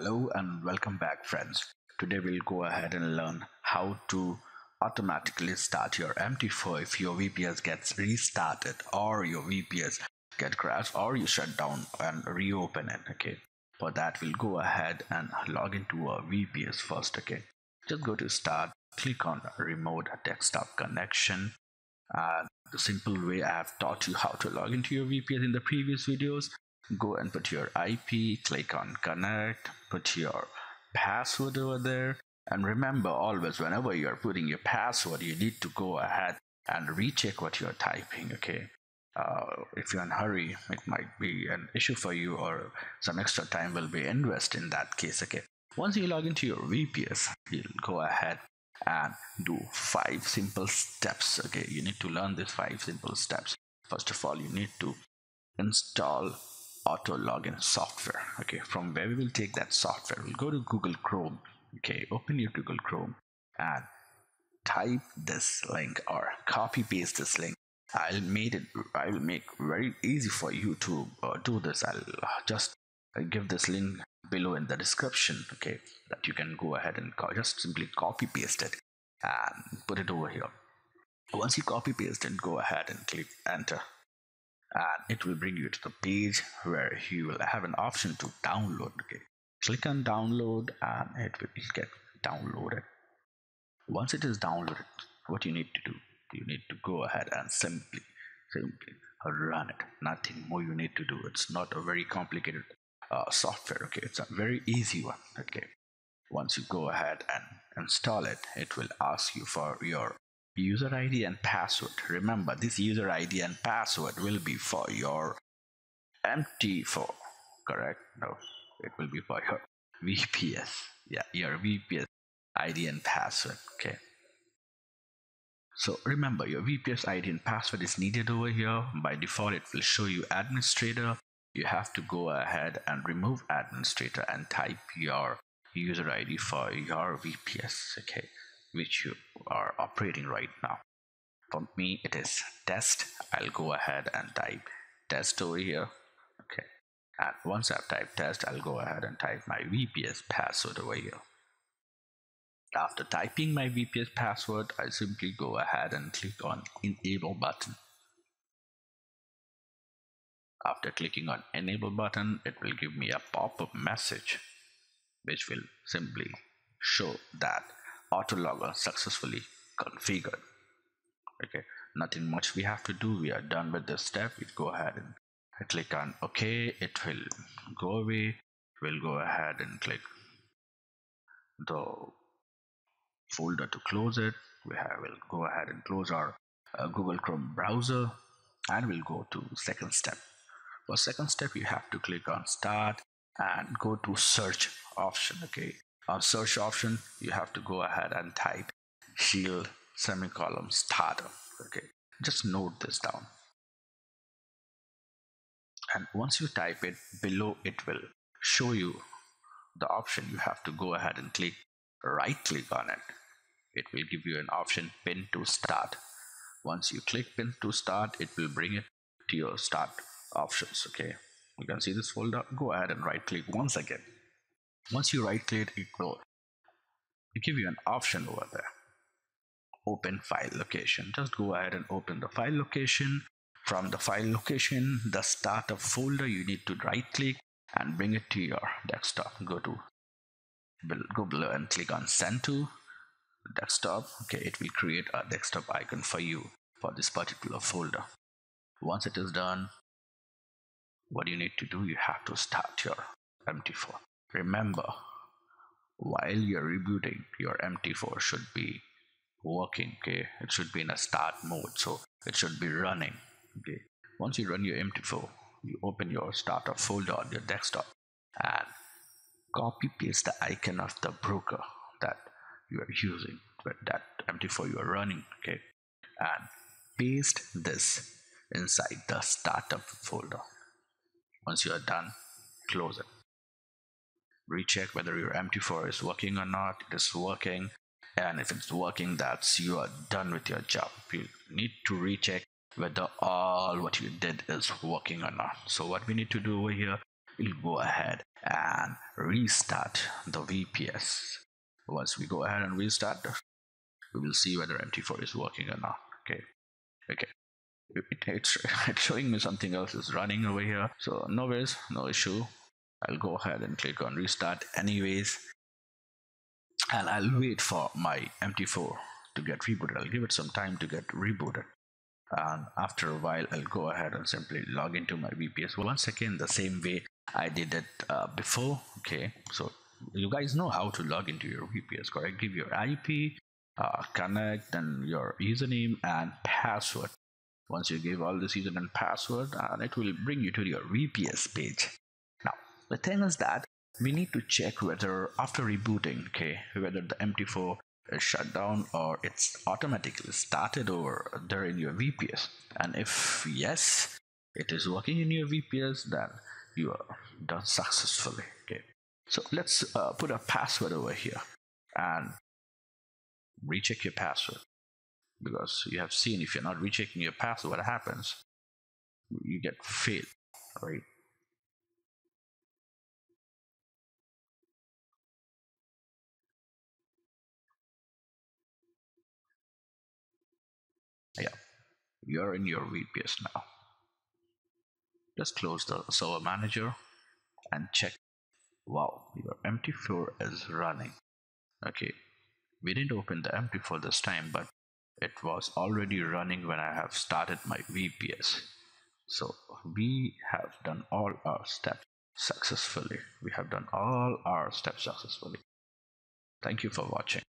Hello and welcome back, friends. Today we'll go ahead and learn how to automatically start your MT4 if your VPS gets restarted or your VPS get crashed or you shut down and reopen it. Okay, for that we'll go ahead and log into our VPS first. Okay, just go to start, click on remote desktop connection. The simple way I have taught you how to log into your VPS in the previous videos. Go and put your IP, click on connect, put your password over there, and remember always whenever you're putting your password you need to go ahead and recheck what you're typing. Okay, if you're in a hurry it might be an issue for you or some extra time will be invested in that case. Okay, once you log into your VPS you'll go ahead and do 5 simple steps. Okay, you need to learn these 5 simple steps. First of all, you need to install auto login software. Okay, from where we will take that software, we'll go to Google Chrome. Okay, open your Google Chrome and type this link or copy paste this link. I'll make very easy for you to do this. I'll just give this link below in the description. Okay, that you can go ahead and just simply copy paste it and put it over here. Once you copy paste it, go ahead and click enter, and it will bring you to the page where you will have an option to download. Okay, click on download and it will get downloaded. Once it is downloaded, what you need to do, you need to go ahead and simply run it. Nothing more you need to do. It's not a very complicated software. Okay, it's a very easy one. Okay, once you go ahead and install it, it will ask you for your user ID and password. Remember, this user ID and password will be for your MT4, correct? No, it will be for your VPS. Yeah, your VPS ID and password. Okay, so remember, your VPS ID and password is needed over here. By default it will show you administrator. You have to go ahead and remove administrator and type your user ID for your VPS, okay, which you are operating right now. For me it is test. I'll go ahead and type test over here. Okay, and once I've typed test, I'll go ahead and type my VPS password over here. After typing my VPS password, I simply go ahead and click on enable button. After clicking on enable button, it will give me a pop-up message which will simply show that auto logger successfully configured. Okay, nothing much we have to do. We are done with this step. We go ahead and click on OK. It will go away. We'll go ahead and click the folder to close it. We'll go ahead and close our Google Chrome browser, and we'll go to second step. For second step, you have to click on start and go to search option. Okay, on search option you have to go ahead and type shield semicolon starter. Okay, just note this down, and once you type it, below it will show you the option. You have to go ahead and right click on it. It will give you an option pin to start. Once you click pin to start, it will bring it to your start options. Okay, you can see this folder. Go ahead and right click once again. Once you right click, it will give you an option over there, open file location. Just go ahead and open the file location. From the file location, the startup folder, you need to right click and bring it to your desktop. Go below and click on send to desktop. Okay, it will create a desktop icon for you for this particular folder. Once it is done, what you need to do, you have to start your MT4. Remember, while you're rebooting, your MT4 should be working. Okay, it should be in a start mode, so it should be running. Okay, once you run your MT4, you open your startup folder on your desktop and copy paste the icon of the broker that you are using, that MT4 you are running. Okay, and paste this inside the startup folder. Once you are done, close it. Recheck whether your MT4 is working or not. It is working, and if it's working, that's you are done with your job. You need to recheck whether all what you did is working or not. So what we need to do over here, we'll go ahead and restart the VPS. Once we go ahead and restart, we will see whether MT4 is working or not. Okay. Okay. It's showing me something else is running over here. So no worries, no issue. I'll go ahead and click on restart anyways. And I'll wait for my MT4 to get rebooted. I'll give it some time to get rebooted. And after a while, I'll go ahead and simply log into my VPS once again the same way I did it before. Okay, so you guys know how to log into your VPS, correct? Give your IP, connect, and your username and password. Once you give all this username and password, and it will bring you to your VPS page. Now, the thing is that we need to check whether after rebooting, okay, whether the MT4 is shut down or it's automatically started over there in your VPS. And if yes, it is working in your VPS, then you are done successfully. Okay, so let's put a password over here and recheck your password, because you have seen if you're not rechecking your password, what happens? You get failed, right? Yeah, you're in your VPS now. Just close the server manager and check. Wow, your MT4 is running. Okay, we didn't open the MT4 this time, but it was already running when I have started my VPS. So we have done all our steps successfully. We have done all our steps successfully. Thank you for watching.